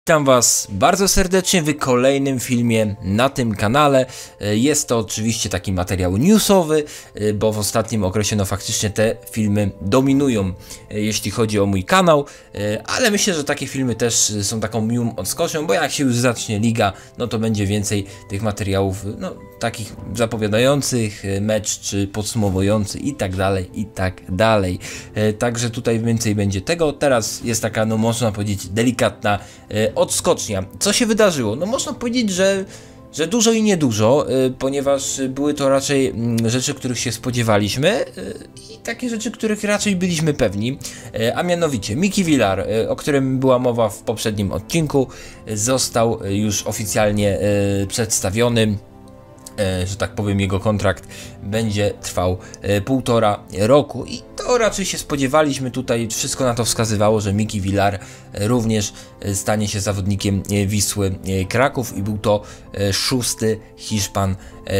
Witam Was bardzo serdecznie w kolejnym filmie na tym kanale. Jest to oczywiście taki materiał newsowy, bo w ostatnim okresie faktycznie te filmy dominują, jeśli chodzi o mój kanał, ale myślę, że takie filmy też są taką miłą odskocznią, bo jak się już zacznie liga, no to będzie więcej tych materiałów, takich zapowiadających mecz, czy podsumowujący i tak dalej, i tak dalej. Także tutaj więcej będzie tego. Teraz jest taka, można powiedzieć, delikatna odskocznia. Co się wydarzyło? Można powiedzieć, że dużo i niedużo, ponieważ były to raczej rzeczy, których się spodziewaliśmy i takie rzeczy, których raczej byliśmy pewni, a mianowicie Miki Villar, o którym była mowa w poprzednim odcinku, został już oficjalnie przedstawiony. Że tak powiem, jego kontrakt będzie trwał 1,5 roku i to raczej się spodziewaliśmy. Tutaj wszystko na to wskazywało, że Miki Villar również stanie się zawodnikiem Wisły Kraków i był to 6. Hiszpan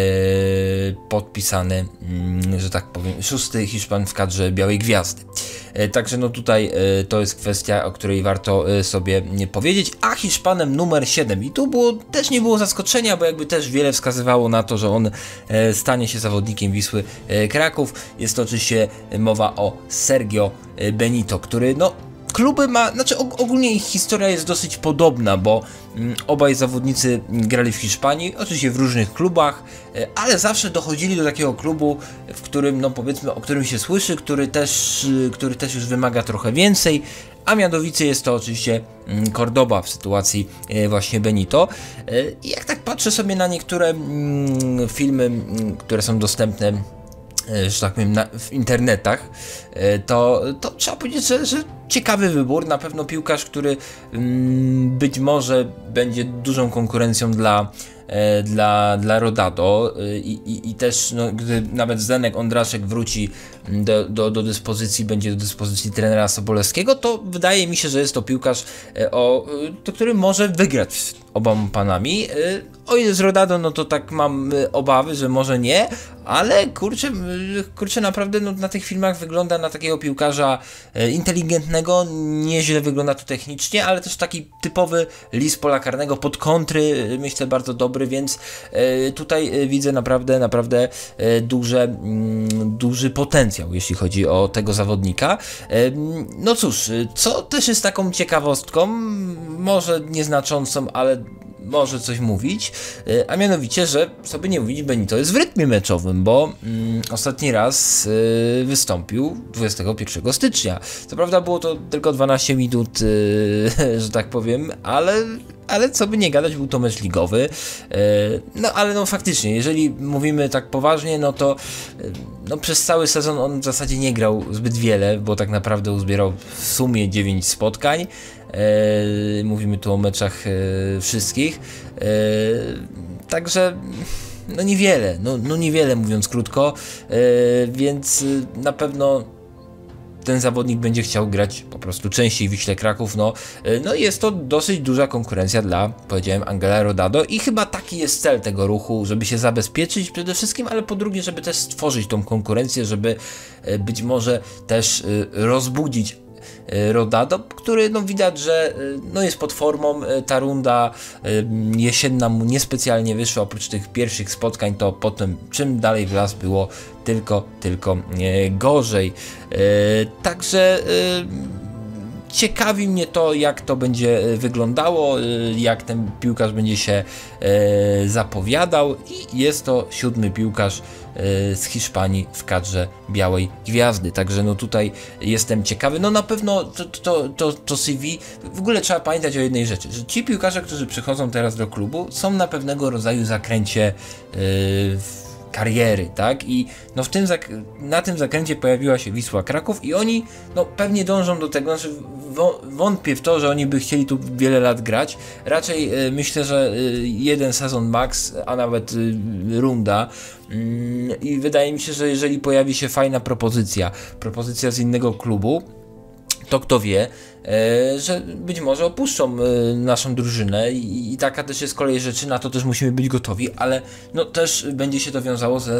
podpisany, że tak powiem, 6. Hiszpan w kadrze Białej Gwiazdy. Także tutaj to jest kwestia, o której warto sobie powiedzieć, a Hiszpanem numer 7 i tu też nie było zaskoczenia, bo jakby też wiele wskazywało na to, że on stanie się zawodnikiem Wisły Kraków. Jest to oczywiście mowa o Sergio Benito, który kluby ma, ogólnie ich historia jest dosyć podobna, bo obaj zawodnicy grali w Hiszpanii, oczywiście w różnych klubach, ale zawsze dochodzili do takiego klubu, w którym, powiedzmy, o którym się słyszy, który też już wymaga trochę więcej, a mianowicie jest to oczywiście Cordoba w sytuacji właśnie Benito. I jak tak patrzę sobie na niektóre filmy, które są dostępne, że tak powiem, w internetach, to trzeba powiedzieć, że ciekawy wybór, na pewno piłkarz, który być może będzie dużą konkurencją dla Rodado i też gdy nawet Zdenek Ondraszek wróci do dyspozycji, będzie do dyspozycji trenera Sobolewskiego, to wydaje mi się, że jest to piłkarz, który może wygrać z oboma panami. O ile z Rodado, to tak mam obawy, że może nie, ale kurczę naprawdę na tych filmach wygląda na takiego piłkarza inteligentnego, nieźle wygląda to technicznie, ale też taki typowy lis pola karnego pod kontry, myślę, bardzo dobry, więc tutaj widzę naprawdę duży potencjał, jeśli chodzi o tego zawodnika. No cóż, co też jest taką ciekawostką, może nieznaczącą, ale może coś mówić, a mianowicie, że sobie nie mówić, Benito jest w rytmie meczowym, bo ostatni raz wystąpił 21 stycznia. Co prawda było to tylko 12 minut, że tak powiem, ale co by nie gadać, był to mecz ligowy. Ale faktycznie, jeżeli mówimy tak poważnie, to przez cały sezon on w zasadzie nie grał zbyt wiele, bo tak naprawdę uzbierał w sumie 9 spotkań. Mówimy tu o meczach wszystkich. Także niewiele, niewiele, mówiąc krótko, więc na pewno ten zawodnik będzie chciał grać po prostu częściej w Wiśle Kraków. Jest to dosyć duża konkurencja dla, powiedziałem, Angela Rodado i chyba taki jest cel tego ruchu, żeby się zabezpieczyć przede wszystkim, ale po drugie, żeby też stworzyć tą konkurencję, żeby być może też rozbudzić Rodado, który widać, że jest pod formą. Ta runda jesienna mu niespecjalnie wyszła, oprócz tych pierwszych spotkań, to potem czym dalej w las było tylko gorzej. Także ciekawi mnie to, jak to będzie wyglądało, jak ten piłkarz będzie się zapowiadał i jest to 7. piłkarz z Hiszpanii w kadrze Białej Gwiazdy, także tutaj jestem ciekawy. Na pewno to CV, w ogóle trzeba pamiętać o jednej rzeczy, że ci piłkarze, którzy przychodzą teraz do klubu, są na pewnego rodzaju zakręcie kariery, tak? I na tym zakręcie pojawiła się Wisła Kraków i oni pewnie dążą do tego, wątpię w to, że oni by chcieli tu wiele lat grać. Raczej myślę, że jeden sezon max, a nawet runda. I wydaje mi się, że jeżeli pojawi się fajna propozycja z innego klubu, to kto wie, że być może opuszczą naszą drużynę i taka też jest kolej rzeczy, na to też musimy być gotowi, ale no też będzie się to wiązało ze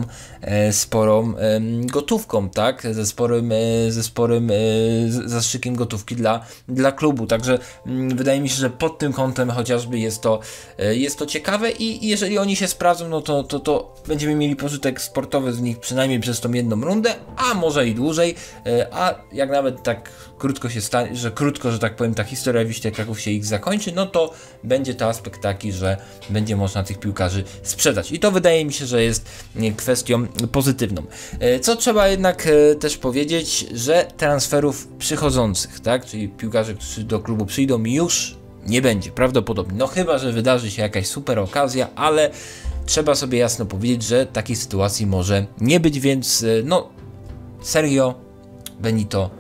sporą gotówką, tak, ze sporym zastrzykiem gotówki dla klubu, także wydaje mi się, że pod tym kątem chociażby jest to ciekawe i jeżeli oni się sprawdzą, no to będziemy mieli pożytek sportowy z nich przynajmniej przez tą jedną rundę, a może i dłużej, a jak nawet tak krótko się stanie, że tak powiem, ta historia Wiśle Kraków się ich zakończy, no to będzie to aspekt taki, że będzie można tych piłkarzy sprzedać i to wydaje mi się, że jest kwestią pozytywną. Co trzeba jednak też powiedzieć, że transferów przychodzących, tak, czyli piłkarzy, którzy do klubu przyjdą, już nie będzie prawdopodobnie, no chyba, że wydarzy się jakaś super okazja, ale trzeba sobie jasno powiedzieć, że takiej sytuacji może nie być, więc no Sergio Benito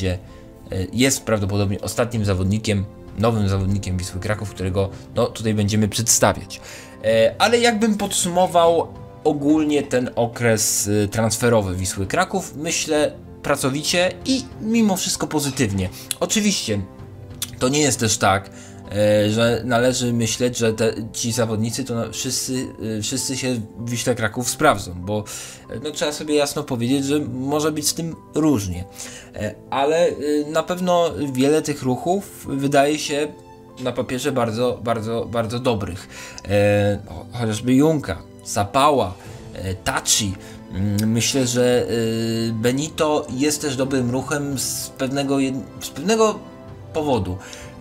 jest prawdopodobnie ostatnim zawodnikiem, nowym zawodnikiem Wisły Kraków, którego no, tutaj będziemy przedstawiać. Ale jakbym podsumował ogólnie ten okres transferowy Wisły Kraków, myślę pracowicie i mimo wszystko pozytywnie. Oczywiście to nie jest też tak, że należy myśleć, że ci zawodnicy to wszyscy się w Wiśle Kraków sprawdzą, bo no, trzeba sobie jasno powiedzieć, że może być z tym różnie, ale na pewno wiele tych ruchów wydaje się na papierze bardzo, bardzo, bardzo dobrych. Chociażby Junka, Zapała, Tachi. Myślę, że Benito jest też dobrym ruchem z pewnego powodu,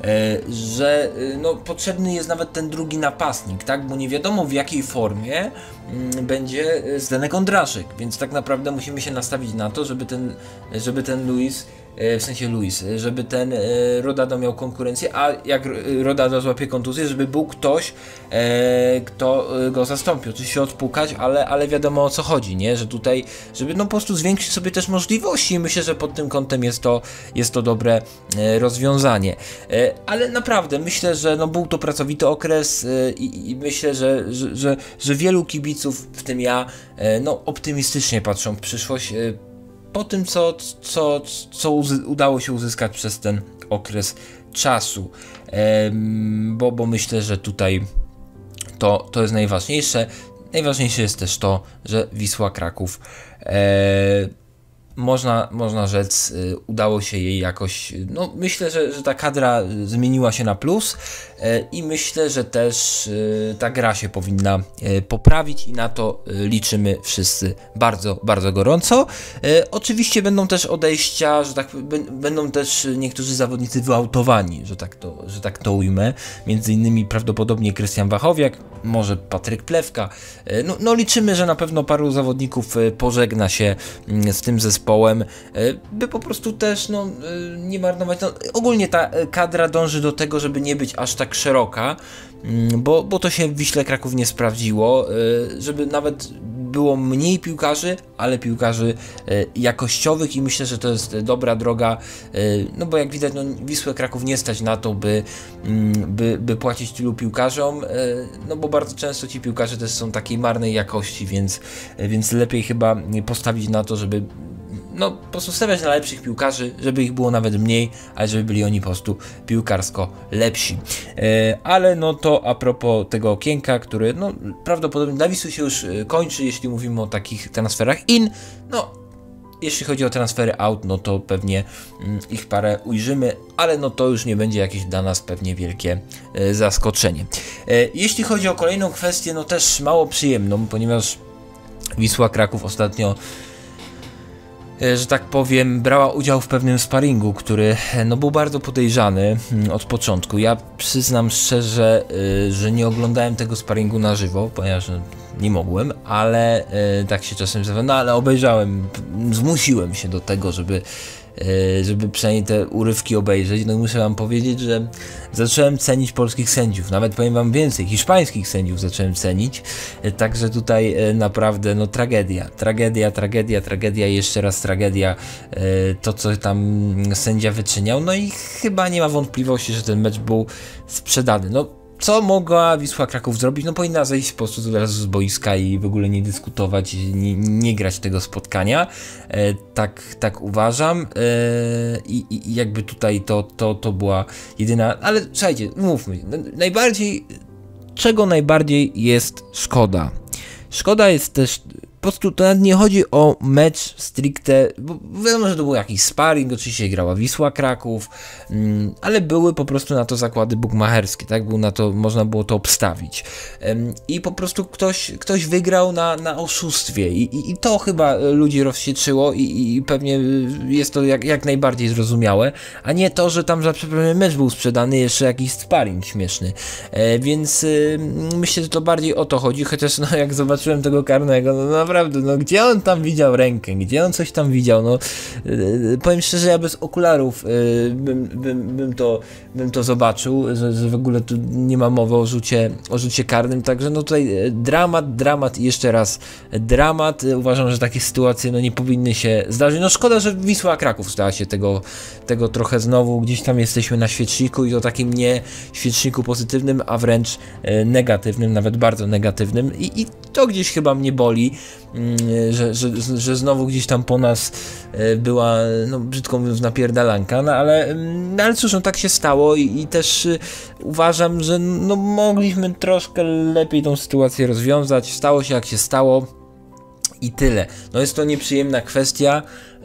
że no, potrzebny jest nawet ten drugi napastnik, tak? Bo nie wiadomo w jakiej formie będzie Zdenek Ondraszyk, więc tak naprawdę musimy się nastawić na to, żeby ten Luis, żeby ten Rodado miał konkurencję, a jak Rodado złapie kontuzję, żeby był ktoś, kto go zastąpi. Oczywiście odpukać, ale wiadomo o co chodzi, nie? Że tutaj, żeby no po prostu zwiększyć sobie też możliwości i myślę, że pod tym kątem jest to dobre rozwiązanie. Ale naprawdę myślę, że no był to pracowity okres i myślę, że wielu kibiców, w tym ja, no optymistycznie patrzą w przyszłość po tym, co udało się uzyskać przez ten okres czasu, bo myślę, że tutaj to jest najważniejsze. Najważniejsze jest też to, że Wisła Kraków można rzec, udało się jej jakoś, no myślę, że ta kadra zmieniła się na plus i myślę, że też ta gra się powinna poprawić i na to liczymy wszyscy bardzo, bardzo gorąco. Oczywiście będą też odejścia, że tak będą też niektórzy zawodnicy wyautowani, że tak to ujmę, między innymi prawdopodobnie Krystian Wachowiak, może Patryk Plewka. No liczymy, że na pewno paru zawodników pożegna się z tym zespołem, by po prostu też no, nie marnować. No, ogólnie ta kadra dąży do tego, żeby nie być aż tak szeroka, bo to się w Wiśle Kraków nie sprawdziło, żeby nawet było mniej piłkarzy, ale piłkarzy jakościowych i myślę, że to jest dobra droga, no bo jak widać, no, Wisłę Kraków nie stać na to, by płacić tylu piłkarzom, no bo bardzo często ci piłkarze też są takiej marnej jakości, więc lepiej chyba postawić na to, żeby no po prostu stawiać na lepszych piłkarzy, żeby ich było nawet mniej, ale żeby byli oni po prostu piłkarsko lepsi. Ale no to a propos tego okienka, które no prawdopodobnie dla Wisły się już kończy, jeśli mówimy o takich transferach in, no jeśli chodzi o transfery out, no to pewnie ich parę ujrzymy, ale no to już nie będzie jakieś dla nas pewnie wielkie zaskoczenie. Jeśli chodzi o kolejną kwestię, no też mało przyjemną, ponieważ Wisła Kraków ostatnio, że tak powiem, brała udział w pewnym sparingu, który no, był bardzo podejrzany od początku. Ja przyznam szczerze, że nie oglądałem tego sparingu na żywo, ponieważ nie mogłem, ale tak się czasem zdarza, no ale obejrzałem, zmusiłem się do tego, żeby przynajmniej te urywki obejrzeć. No muszę wam powiedzieć, że zacząłem cenić polskich sędziów, nawet powiem wam więcej, hiszpańskich sędziów zacząłem cenić, także tutaj naprawdę no tragedia, jeszcze raz tragedia, to co tam sędzia wyczyniał, no i chyba nie ma wątpliwości, że ten mecz był sprzedany. No co mogła Wisła Kraków zrobić? No powinna zejść po prostu od razu z boiska i w ogóle nie dyskutować, nie grać tego spotkania. Tak uważam. I jakby tutaj to była jedyna... Ale słuchajcie, mówmy. Czego najbardziej jest szkoda? Szkoda jest też... Po prostu to nawet nie chodzi o mecz stricte, bo wiadomo, że to był jakiś sparring, oczywiście grała Wisła Kraków, ale były po prostu na to zakłady bukmacherskie, tak? Można było to obstawić. I po prostu ktoś wygrał na oszustwie i to chyba ludzi rozwścieczyło i pewnie jest to jak najbardziej zrozumiałe, a nie to, że tam za przeproszeniem mecz był sprzedany, jeszcze jakiś sparring śmieszny. Więc myślę, że to bardziej o to chodzi, chociaż no jak zobaczyłem tego karnego, no naprawdę, no gdzie on tam widział rękę, gdzie on coś tam widział, no powiem szczerze, ja bez okularów bym to zobaczył, że w ogóle tu nie ma mowy o rzucie karnym, także no tutaj dramat i jeszcze raz dramat. Uważam, że takie sytuacje no nie powinny się zdarzyć. No szkoda, że Wisła Kraków stała się tego trochę znowu, gdzieś tam jesteśmy na świeczniku i to takim nie świeczniku pozytywnym, a wręcz negatywnym, nawet bardzo negatywnym i to gdzieś chyba mnie boli, że znowu gdzieś tam po nas była, no brzydko mówiąc, napierdalanka, no ale cóż, no tak się stało i też uważam, że no mogliśmy troszkę lepiej tą sytuację rozwiązać. Stało się jak się stało i tyle. No jest to nieprzyjemna kwestia,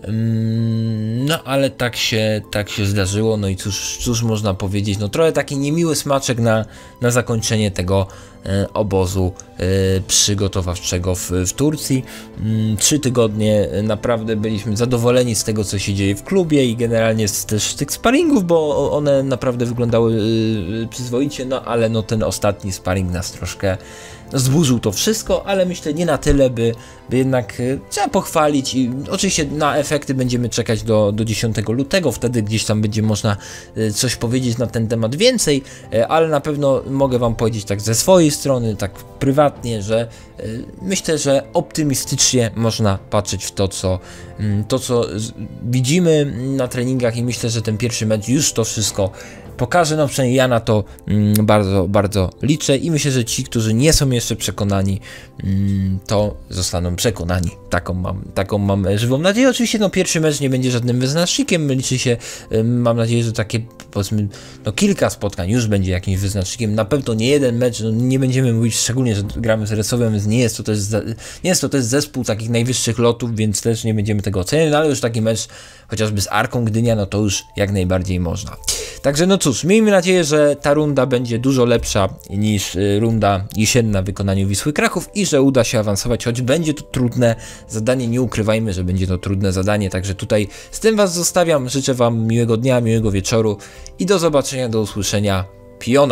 no ale tak się zdarzyło, no i cóż można powiedzieć, no trochę taki niemiły smaczek na zakończenie tego obozu przygotowawczego w Turcji. 3 tygodnie naprawdę byliśmy zadowoleni z tego, co się dzieje w klubie i generalnie też z tych sparingów, bo one naprawdę wyglądały przyzwoicie, no ale no ten ostatni sparing nas troszkę zburzył to wszystko, ale myślę nie na tyle, by jednak trzeba pochwalić i oczywiście na efekty będziemy czekać do 10 lutego, wtedy gdzieś tam będzie można coś powiedzieć na ten temat więcej, ale na pewno mogę wam powiedzieć tak ze swojej strony, tak prywatnie, że myślę, że optymistycznie można patrzeć w to, co widzimy na treningach i myślę, że ten pierwszy mecz już to wszystko pokaże, no przynajmniej ja na to bardzo, bardzo liczę i myślę, że ci, którzy nie są jeszcze przekonani, to zostaną przekonani. Taką mam żywą nadzieję. Oczywiście no pierwszy mecz nie będzie żadnym wyznacznikiem, liczy się, mam nadzieję, że takie powiedzmy no kilka spotkań już będzie jakimś wyznacznikiem, na pewno nie jeden mecz, no nie będziemy mówić szczególnie, że gramy z Resowem, więc nie jest to też zespół takich najwyższych lotów, więc też nie będziemy tego oceniać, no ale już taki mecz chociażby z Arką Gdynia, no to już jak najbardziej można. Także no cóż, miejmy nadzieję, że ta runda będzie dużo lepsza niż runda jesienna w wykonaniu Wisły Kraków i że uda się awansować, choć będzie to trudne zadanie, nie ukrywajmy, że będzie to trudne zadanie, także tutaj z tym was zostawiam, życzę wam miłego dnia, miłego wieczoru i do zobaczenia, do usłyszenia, Piona.